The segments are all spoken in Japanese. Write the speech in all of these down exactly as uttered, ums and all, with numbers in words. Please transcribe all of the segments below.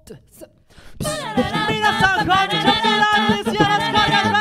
皆さんこんにちは、ミランです。よろしくお願いします。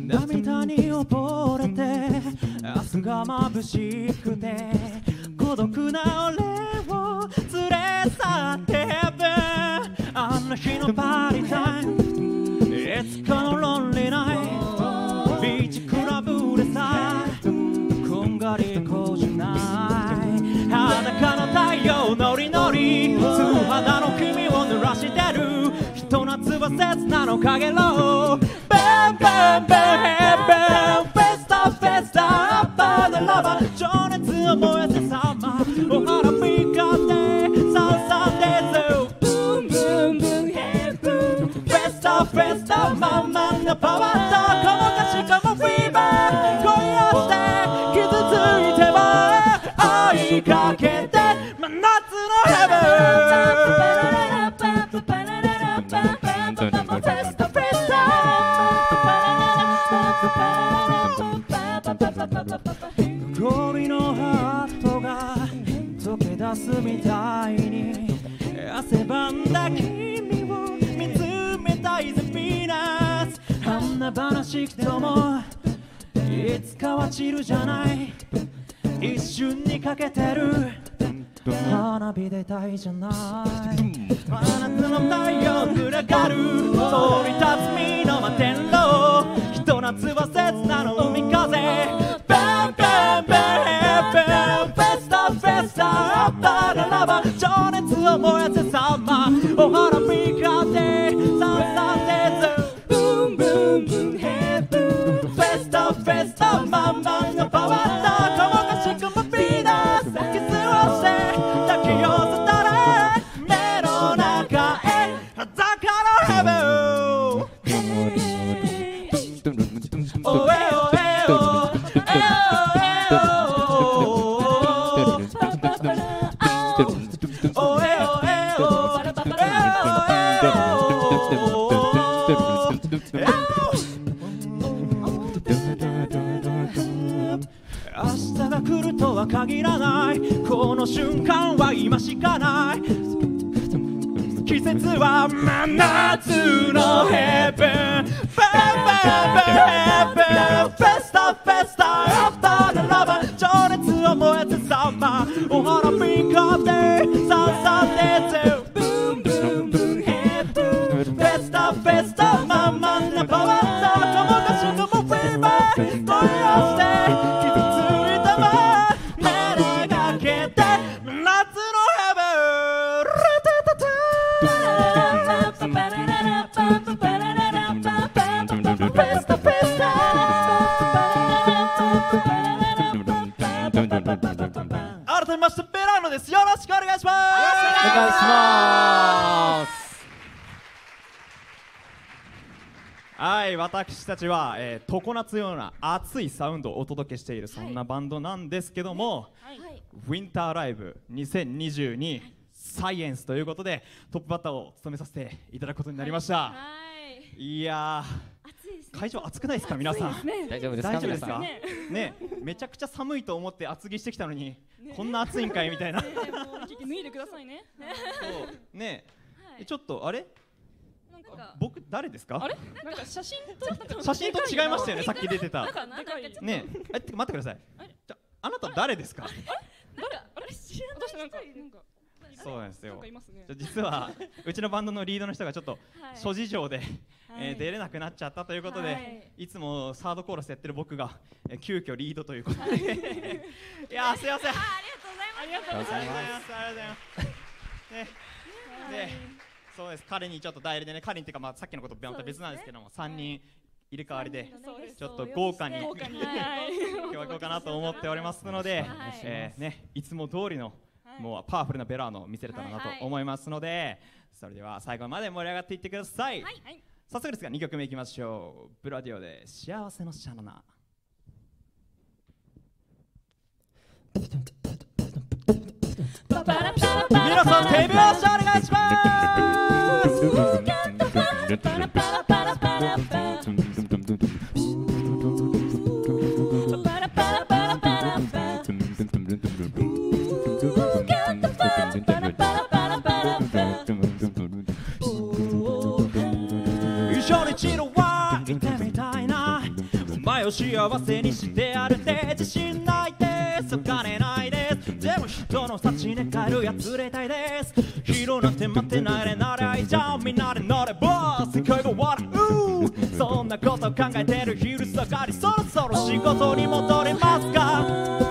涙に溺れて明日が眩しくて孤独な俺を連れ去って Heaven あの日のパーティータイムいつかのロンリーナイトビーチクラブでさこんがりこじない裸の太陽ノリノリ素肌の君を濡らしてるひと夏は切なのかげろバンバンバンヘッバンフェスタフェスタアッパーでラバー情熱を燃えてサマーお花見がってサンサンデーズブンブンブンヘッブンフェスタフェスタマンマンのパワーとこの歌詞かもフィーバー恋をして傷ついては追いかけて真夏のヘブン氷のハートが溶け出すみたいに汗ばんだ君を見つめたいぜピーナッツ花々しきともいつかは散るじゃない一瞬にかけてる花火でたいじゃない真夏の太陽群がるそり立つ身の摩天楼ひと夏は切なの海風バンバンバンヘッバンフェスタフェスタアッパーララバ情熱を燃えてサマーお花見がってサンサンデーズブンブンブンヘッブンフェスタフェスタマンマンのパワーだこの歌詞かもビーナスキスをして抱き寄せたら目の中へ裸のヘブンおえおえおおえおえお明日が来るとは限らないこの瞬間は今しかない季節は真夏のヘブンバンバンバンヘブンフェスタフェスタアッパーでラバ情熱を燃えてサマーお花見がってサンサンデーズブンブンブンヘブンフェスタフェスタマンマンなパワーだこの歌詞のもフィーバー恋をして傷ついたま目がけて夏のヘブンラタタタフェスタフェスタ改めましてベラーノです。よろしくお願いします。お願いします。はい、私たちは、えー、常夏ような熱いサウンドをお届けしているそんなバンドなんですけども、はい、ウィンターライブにせんにじゅうに、はい、サイエンスということでトップバッターを務めさせていただくことになりました。はい、いやー、会場暑くないですか皆さん。ね、大丈夫ですか？大丈夫ですか？ね、ね、めちゃくちゃ寒いと思って厚着してきたのに、ね、こんな暑いんかいみたいな。ね、もう脱いでくださいね。そうね、はい、ちょっとあれ？僕誰ですか？あれ？なんか写真と写真と違いましたよね。さっき出てた。ね、え、てか待ってください。じゃあなた誰ですか？誰？あれ知らない人いる。そうなんですよ。実はうちのバンドのリードの人がちょっと諸事情でえ出れなくなっちゃったということで、いつもサードコーラスやってる僕が急遽リードということで、いやすいません。ありがとうございます。ありがとうございます。ありがとうございます。ね、で。そうです。彼にちょっと代理でね、彼にっていうかまあさっきのことまた別なんですけども、さんにん入れ替わりでちょっと豪華に今日は行こうかなと思っておりますので、えーね、いつも通りのもうパワフルなベラーノを見せれたらなと思いますので、それでは最後まで盛り上がっていってください。早速ですがにきょくめいきましょう。ブラディオで幸せのシャナナ。皆さん手拍子お願いします。 前を幸せにしてやるって自信ないですお金ないですでも人の幸ね帰るやつれたいですヒーローなんて待ってないでなれ合いじゃんみんなで乗れば世界が笑うそんなこと考えてる昼下がりそろそろ仕事に戻りますか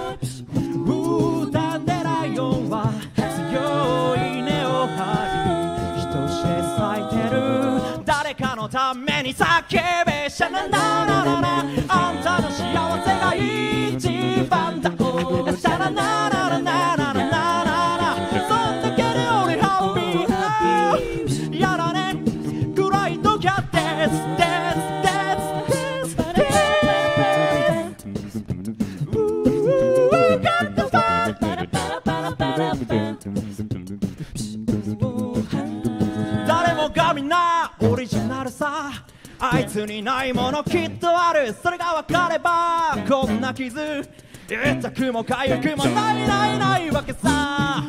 歌でライオンは強い根を張り人知れ咲いてる誰かのために叫べシャナナナナナあんたの幸せが一番だシャナナナナナナナナそんだけで俺ハッピーやだね暗い時はデスデスデスデスデス誰もがみんなオリジナルさあいつにないものきっとあるそれが分かればこんな傷痛くも痒くもないないないわけさ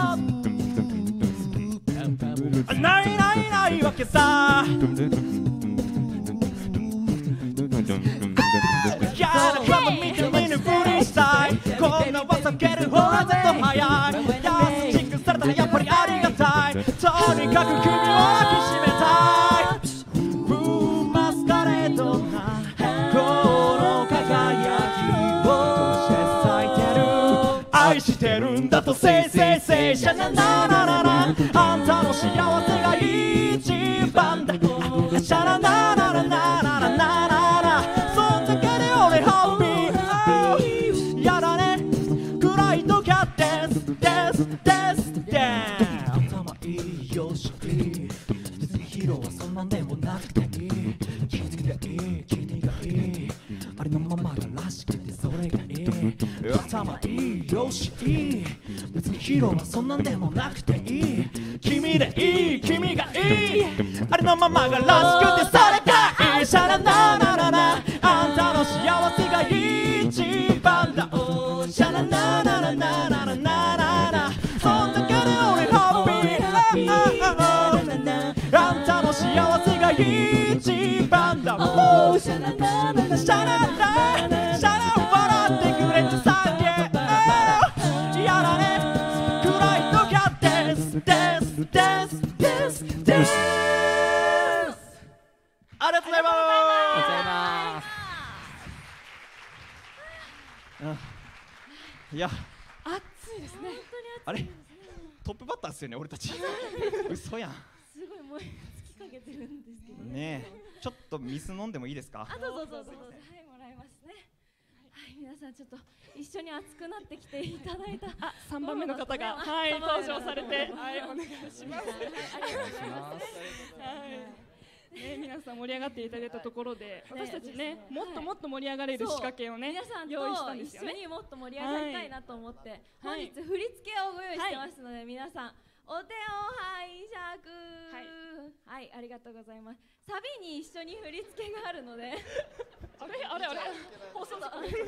ないないないわけさ嫌なこと見て見ぬふりしたいこんな噂ける方がずっと早い優しくされたらやっぱりありがたいとにかく君を抱きしめたいマスカレードなこの輝きを咲いてる愛してるんだとせいせいせいシャナナナナナあんたの幸せが一番だシャナナナナナナナナナそんだけで俺ハッピーやだね暗い時はデスデスデスデス頭いいよしいい別にヒーローはそんなんでもなくていい君がいい君がいいありのままがらしくてそれがいい頭いいよしいい別にヒーローはそんなんでもなくていい君でいい君がいいありのままがらしくてそれがいいシャラナナナナあんたの幸せが一番だシャラナナナナナナナナそんだけで俺ハッピーあんたの幸せが一番だシャラナナナシャラナナシャラ笑ってくれて叫べやだね暗い時はデスデスデスデスデスありがとうございますいや暑いですねあれトップバッターですよね俺たち嘘やんすごい燃え尽きかけてるんですけどねえちょっと水飲んでもいいですかあどうぞどうぞどうぞはいもらいますねはい皆さんちょっと一緒に熱くなってきていただいたあ三番目の方がはい登場されてはいお願いしますありがとうございますはいね、皆さん盛り上がっていただいたところで、私たちね、 ねもっともっと盛り上がれる仕掛けをね、 皆さんと用意したんですよね。 一緒にもっと盛り上がりたいなと思って、 はい、 本日振り付けをご用意してますので、はい、皆さんお手を拝借はい、はい、ありがとうございます。サビに一緒に振り付けがあるのであれあれあれ放送事故ちょっ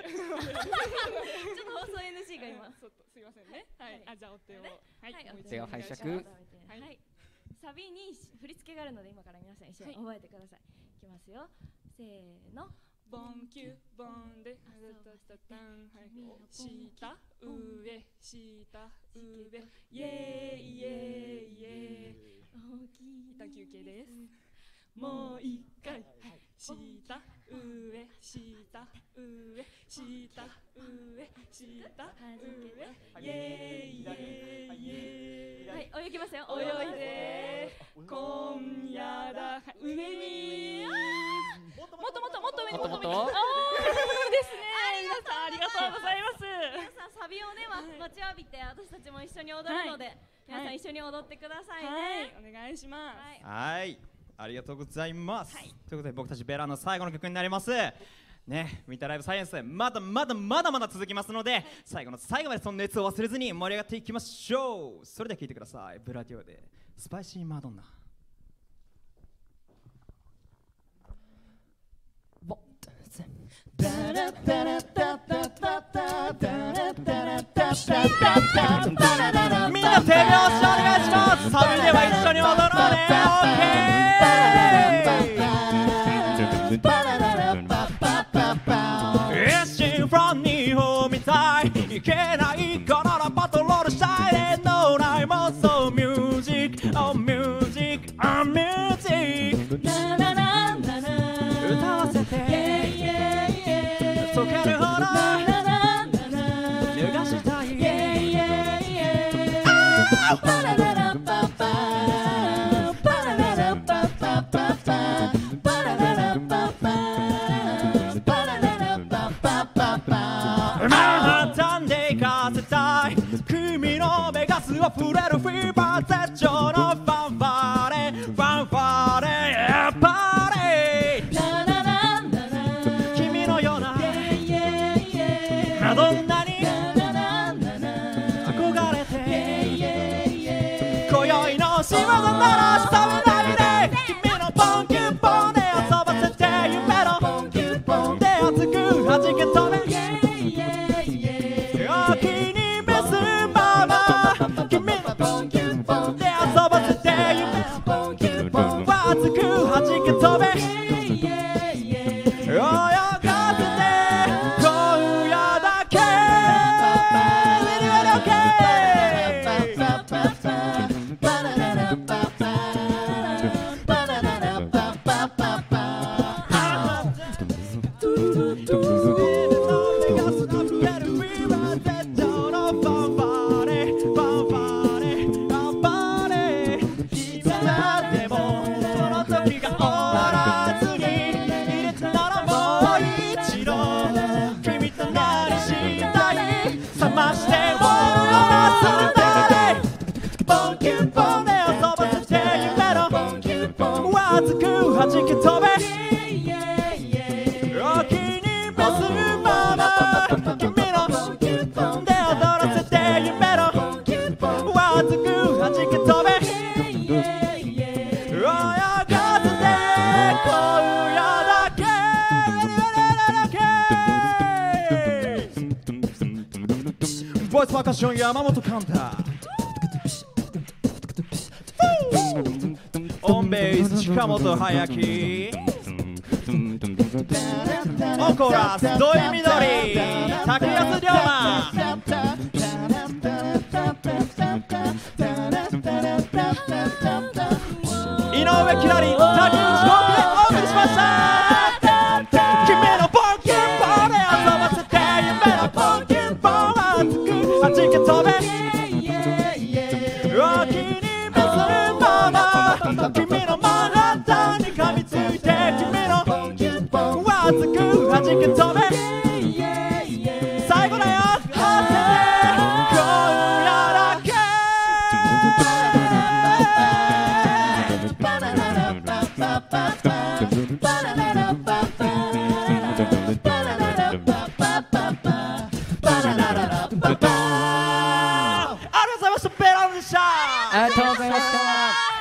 と放送 エヌシー が今ちょっとすいませんね。はい、あじゃあお手を、 はい、 お手を拝借。 はいサビに振り付けがあるので今から皆さん一緒に覚えてください。いきますよ。せーの。 ボンキュボンでタタタタンはい下上下上イエーイイエーイイエーイ大きいた休憩です。もう一回下上下上下上下上イエーイイエーイイエーイはい泳ぎますよ。 泳いで今夜だ上にもっともっともっと上にもっと上にあーいいですね。皆さんありがとうございます。 皆さんサビをね待ちわびて私たちも一緒に踊るので皆さん一緒に踊ってくださいね。 はいお願いします。 はいありがとうございます、はい、ということで僕たちベラの最後の曲になりますね、ウィンターライブサイエンスまだまだまだまだ続きますので、はい、最後の最後までその熱を忘れずに盛り上がっていきましょう。それでは聴いてください。ブラディオでスパイシーマドンナ。みんな手拍子お願いします。サビでは一緒に踊ろうね。オッケー。 溶けるほど脱がしたいマンハッタンで行かせたい君の目がすあふれるフィーバー絶頂のファンファーレファンファーレやっぱり君のようなどんなに憧れて今宵の仕業ならしためないで君のポンキュッポンで遊ばせて夢のポンキュッポンで熱く弾け飛べお気に召すまま君のポンキュッポンで遊ばせて夢のポンキュッポンは熱く弾け飛べ泳がせて今夜だけ弾け飛べお気に召すまま君の手を取らせて夢のわずく弾け飛べ泳がせて今夜だけボイスパーカッション山本寛太オンベース近本隼樹オンコーラス土井みどり竹安龍馬井上きらり竹内幸喜でお送りしました君のポンキュッポンで遊ばせて夢のポンキュッポンは熱く弾け飛べお気に召すまま君のマンハッタンに噛みついて君のわずく弾け飛べ最後だよ合わせて今夜だけありがとうございました。ベランでした。 ありがとうございました。